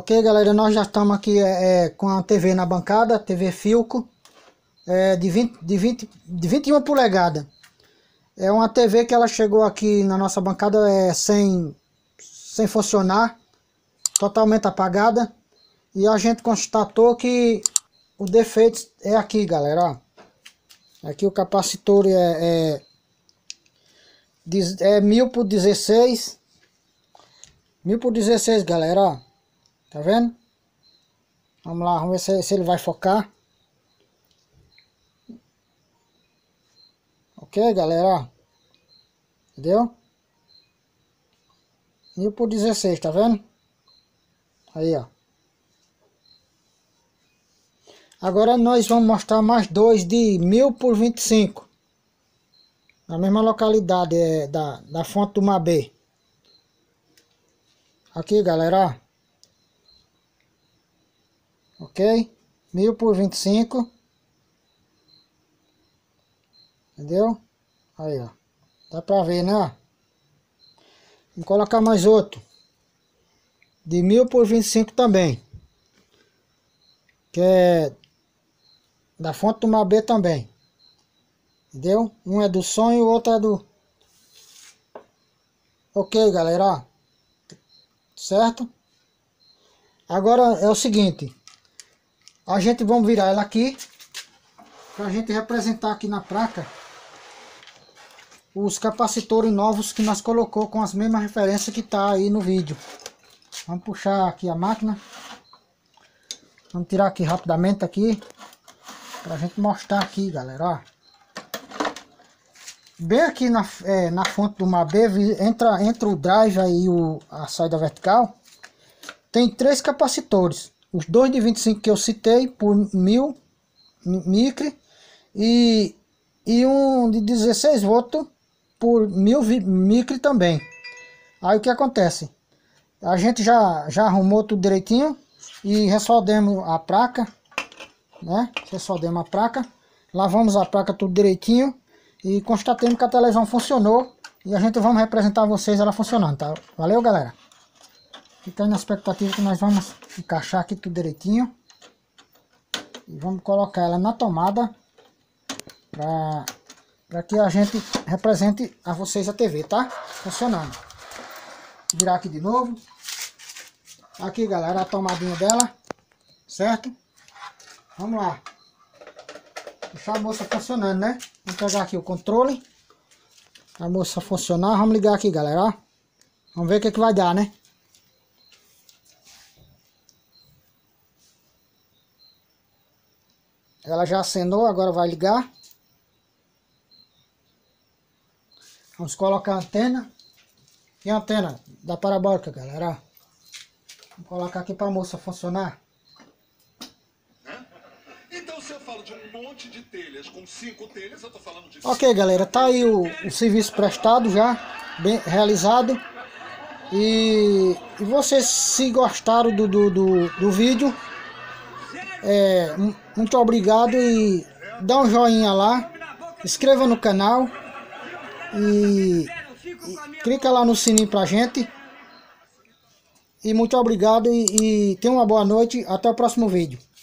Ok, galera, nós já estamos aqui com a TV na bancada, TV Philco, de 21 polegadas. É uma TV que ela chegou aqui na nossa bancada sem funcionar, totalmente apagada. E a gente constatou que o defeito é aqui, galera, ó. Aqui o capacitor é 1000 por 16. 1000 por 16, galera, ó. Tá vendo? Vamos lá, vamos ver se ele vai focar. Ok, galera, ó. Entendeu? 1000 por 16, tá vendo? Aí, ó. Agora nós vamos mostrar mais dois de 1000 por 25. Na mesma localidade da fonte do Mabê. Aqui, galera, ó. Ok? 1000 por 25. Entendeu? Aí, ó. Dá pra ver, né? Vamos colocar mais outro. De 1000 por 25 também. Que é da fonte do Mabê também. Entendeu? Um é do som e o outro é do... Ok, galera, ó. Certo? Agora é o seguinte. A gente vamos virar ela aqui. Pra gente representar aqui na placa os capacitores novos que nós colocou com as mesmas referências que tá aí no vídeo. Vamos puxar aqui a máquina. Vamos tirar aqui rapidamente aqui. Pra gente mostrar aqui, galera, ó. Bem aqui na fonte do Mabê, entra o drive aí, a saída vertical. Tem 3 capacitores. Os dois de 25 que eu citei por 1000 micro e um de 16 volts por 1000 micro também. Aí o que acontece? A gente já arrumou tudo direitinho e ressoldemos a placa, né? Ressoldemos a placa, lavamos a placa tudo direitinho e constatamos que a televisão funcionou e a gente vamos representar a vocês ela funcionando, tá? Valeu, galera. Fica aí na expectativa que nós vamos encaixar aqui tudo direitinho. E vamos colocar ela na tomada para que a gente represente a vocês a TV, tá? Funcionando. Vou virar aqui de novo. Aqui, galera, a tomadinha dela. Certo? Vamos lá. Deixar a moça funcionando, né? Vamos pegar aqui o controle. A moça funcionar. Vamos ligar aqui, galera, ó. Vamos ver o que vai dar, né? Ela já acenou, agora vai ligar. Vamos colocar a antena. E a antena da parabólica, galera. Vamos colocar aqui para a moça funcionar. Então se eu falo de um monte de telhas, com 5 telhas, eu tô falando de... Ok, galera, tá aí o serviço prestado já, bem realizado. E vocês, se gostaram do vídeo, muito obrigado e dá um joinha lá, inscreva no canal e clica lá no sininho pra gente. E muito obrigado e tenha uma boa noite, até o próximo vídeo.